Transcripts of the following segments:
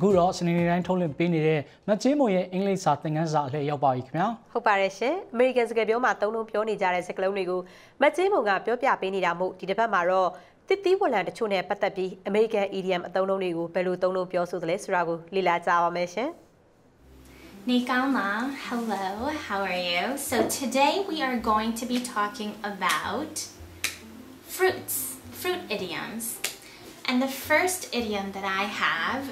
အခုတော့စနေနေ့တိုင်းထုတ်လွှင့်ပေးနေတဲ့မတ်ချင်းမွန်ရဲ့အင်္ဂလိပ်စာသင်ခန်းစာအလှည့်ရောက်ပါပြီခင်ဗျာဟုတ်ပါတယ်ရှင်အမေရိကန်စကားပြောမှာသုံးလုံးပြောနေကြတဲ့စကားလုံးတွေကိုမတ်ချင်းမွန်ကပြောပြပေးနေတာမို့ဒီတစ်ပတ်မှာတော့တစ်သီးဝလံတချို့နဲ့ပတ်သက်ပြီးအမေရိကန် idiom အသုံးလုံးတွေကိုဘယ်လိုသုံးလုံးပြောဆိုသလဲဆိုတာကိုလေ့လာကြပါမယ်ရှင် Hello, how are you? So today we are going to be talking about fruit idioms. And the first idiom that I have,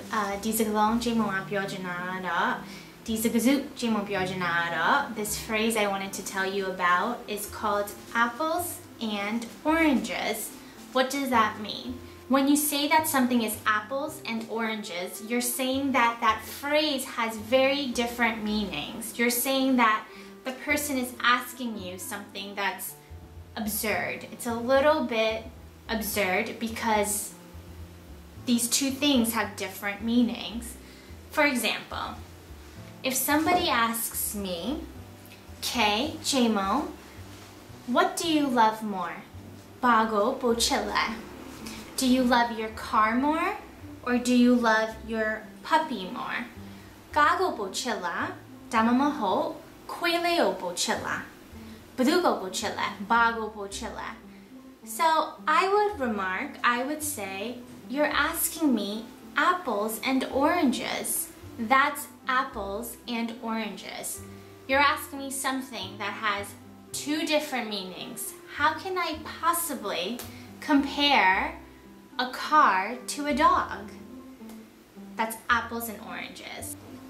this phrase I wanted to tell you about is called apples and oranges. What does that mean? When you say that something is apples and oranges, you're saying that that phrase has very different meanings. You're saying that the person is asking you something that's absurd. It's a little bit absurd because these two things have different meanings. For example, if somebody asks me, Kay, Jamo, what do you love more? Bago Bochilla. Do you love your car more or do you love your puppy more? Gago Bochilla, Damamaho, Quaileo Bochilla. Badugo Bochilla, Bago Bochilla. So I would say, you're asking me apples and oranges. That's apples and oranges. You're asking me something that has two different meanings. How can I possibly compare a car to a dog? That's apples and oranges.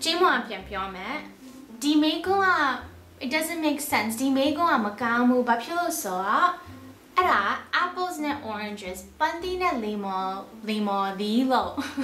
It doesn't make sense. Apples and oranges. Bandi na limo dilo.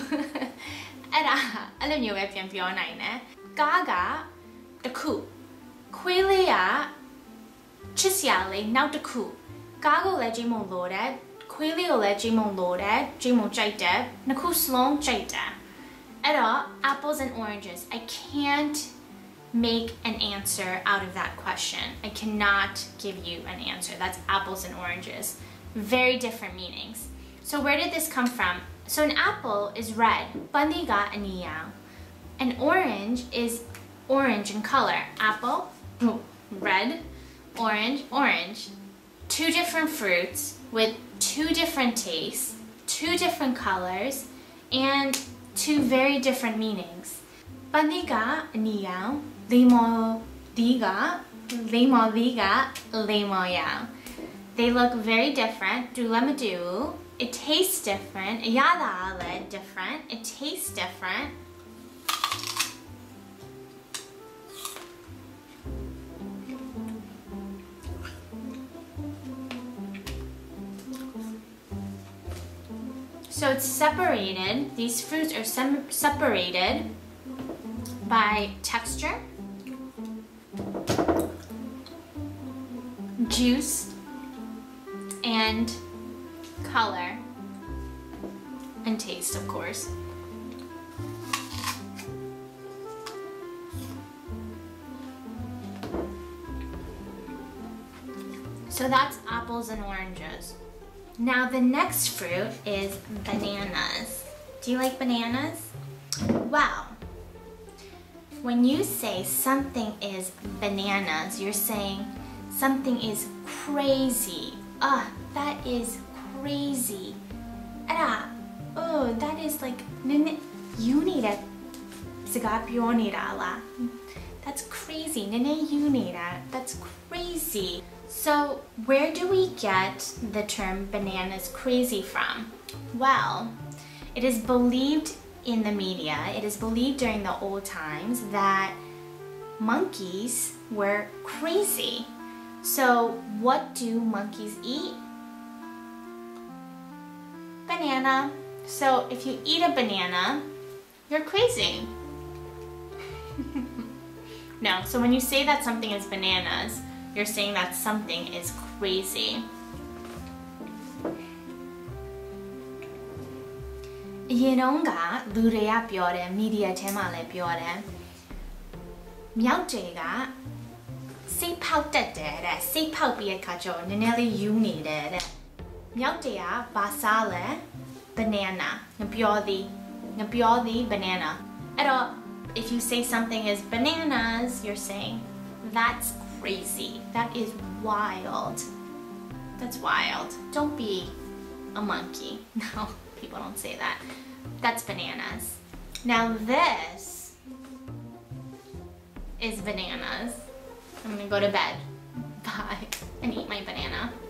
Alam niyo ba pian na? Gaga the coup. Quilea chisyale now the coup. Gago legimo loaded. Quileo legimo loaded. Jimo jaita. Naku slong jaita. Apples and oranges. I can't make an answer out of that question. I cannot give you an answer. That's apples and oranges. Very different meanings. So where did this come from? So an apple is red. Bandiga aniyao. An orange is orange in color. Apple, red, orange. Two different fruits with two different tastes, two different colors, and two very different meanings. Bandiga aniyao. Limo diga, limo yao. They look very different. Dulemadu. It tastes different. Yada different. It tastes different. So it's separated. These fruits are separated by texture, juice, and color, and taste, of course. So that's apples and oranges. Now the next fruit is bananas. Do you like bananas? Wow. When you say something is bananas, you're saying something is crazy. That is crazy. That is like, you need it. That's crazy. That's crazy. So where do we get the term bananas crazy from? Well, it is believed in the media, it is believed during the old times that monkeys were crazy. So what do monkeys eat? Banana. So if you eat a banana, you're crazy. No, so when you say that something is bananas, you're saying that something is crazy. Yenonga lureya pyore media tema le pyore. Myautega say pout that say pout be a kacho neneli you needed. Myautea basale banana. Napiodi Ngapiodi banana. Pero if you say something is bananas, you're saying that's crazy. That is wild. That's wild. Don't be a monkey. No, people don't say that. That's bananas. Now this is bananas. I'm gonna go to bed. Bye. And eat my banana.